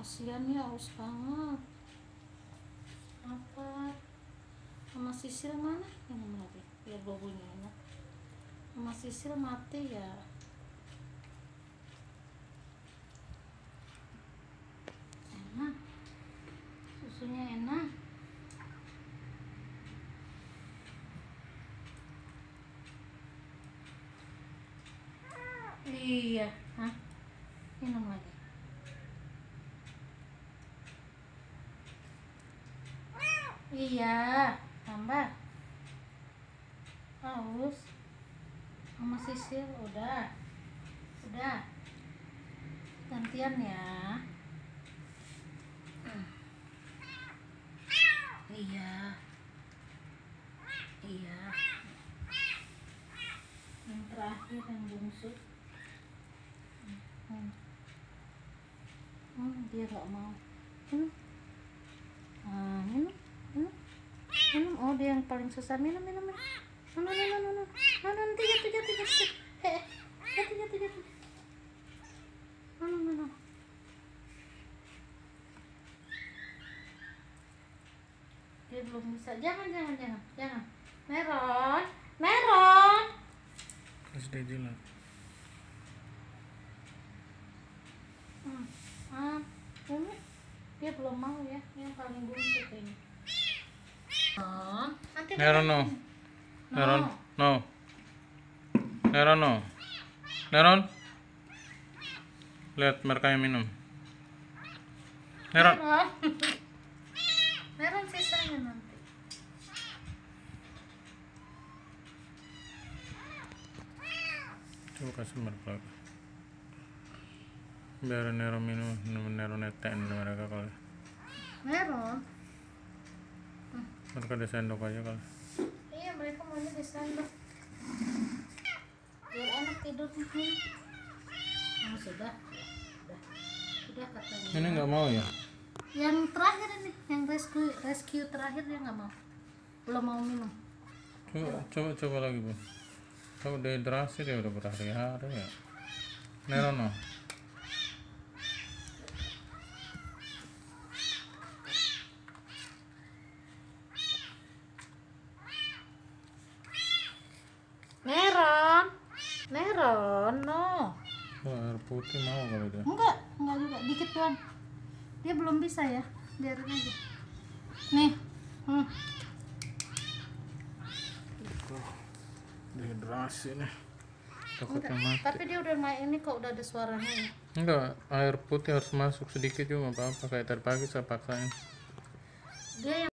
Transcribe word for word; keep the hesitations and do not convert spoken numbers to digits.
Kasihan ya, aus banget. Apa? Mama Sisil mana? Ini lagi, biar baunya enak. Mama Sisil mati ya. Enak. Susunya enak. Iya, hah? Minum lagi. Iya, tambah. Haus. Mama Sisil udah. Udah. Gantian ya. Iya. Iya. Yang terakhir yang bungsu. Hmm. Hmm, dia gak mau. Hmm. Nah, minum. Minum. Minum. Oh, dia yang paling susah. Minum, minum, minum. Minum, minum, minum. Minum, tiga, tiga, tiga, tiga. Eh, eh, tiga, tiga, tiga. Minum, minum. Dia belum bisa. Jangan, jangan, jangan, jangan. Meron, Meron. Terus dia jilat. Hmm. Ah, ini dia belum mau ya. Yang paling bungsu ini. Oh, nanti Meron no. no. Meron no. Meron no. Meron. Lihat mereka yang minum. Meron. Meron. Meron sisanya nanti. Coba kasih mereka. Biar Nero minum, Nero netain mereka kali. Meron. Mereka di sendok aja kali. Iya, mereka maunya di sendok. Biar enak tidur nih. Oh, sudah. Sudah. Sudah katanya. Ini nggak mau ya? Yang terakhir ini, yang rescue rescue terakhir dia nggak mau. Belum mau minum. Coba, coba, coba lagi bu. Kalau dehidrasi dia udah berhari-hari ya. Nero no. Meron. Meron, no. Oh, air putih mau kali dia. Enggak, enggak juga, dikit doang. Dia belum bisa ya, biarin aja. Nih. Hmm. Dehidrasi nih. Enggak, Takutnya mati. tapi dia udah main ini kok, udah ada suaranya ya. Enggak, air putih harus masuk sedikit juga nggak apa-apa. Kayak tadi pagi saya paksain. Dia yang